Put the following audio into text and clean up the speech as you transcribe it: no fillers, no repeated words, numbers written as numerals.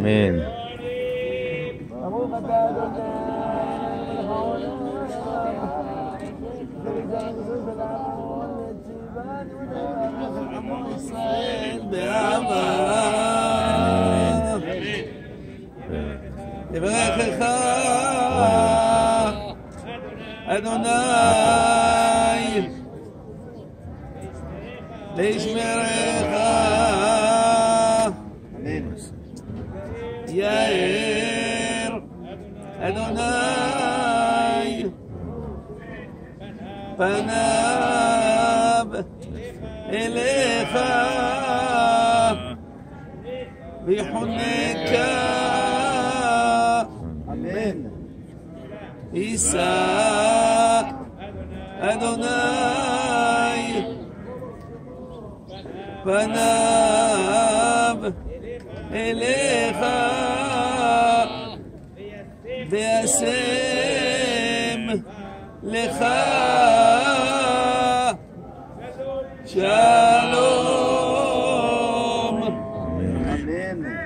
אמן. ברוך אתה אדוני מלך העולם וציוונו ישראל באהבה. יברכך אדוני וישמרך. יאר אדוני פניו אליך ויחונקה. אמן. יישא אדוני פניו אליך וישם לך שלום.